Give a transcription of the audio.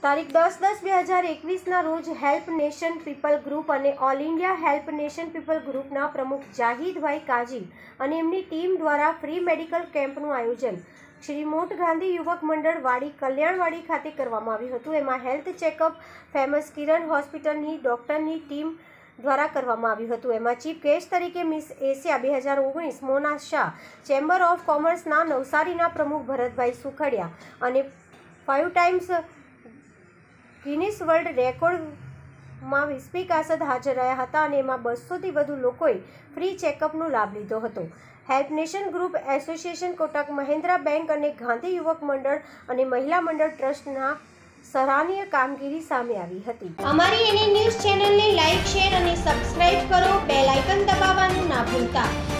તારીખ 10/10/2021ના રોજ હેલ્પ નેશન પીપલ ગ્રુપ અને all India help nation people ગ્રુપના પ્રમુખ જાહિદભાઈ કાજી અને એમની ટીમ દ્વારા ફ્રી મેડિકલ કેમ્પનું આયોજન શ્રી મોટ ગાંધી યુવક મંડળ વાડી કલ્યાણવાડી ખાતે કરવામાં આવ્યું હતું। એમાં હેલ્થ ચેકઅપ ફેમસ કિરણ હોસ્પિટલની ડૉક્ટરની ટીમ દ્વારા કરવામાં આવ્યું હતું। એમાં ચીફ ગેસ્ટ તરીકે miss Asia 2019 Mona Shah, chamber of કોમર્સના નવસારીના પ્રમુખ ભરતભાઈ સુખડિયા અને 5 ટાઈમ્સ ગિનિસ વર્લ્ડ રેકોર્ડમાં વિસ્પી કાસદ હાજર રહ્યા હતા અને એમાં 200થી વધુ લોકોએ ફ્રી ચેકઅપનો લાભ લીધો હતો। Help nation group association, Kotak Mahindra bank અને ગાંધી યુવક મંડળ અને મહિલા મંડળ ટ્રસ્ટના સરાહનીય કામગીરી સામે આવી હતી। અમારી એનએ ન્યૂઝ ચેનલને લાઇક, શેર અને સબસ્ક્રાઇબ કરો। બેલ આઇકન દબાવવાનું ના ભૂલતા।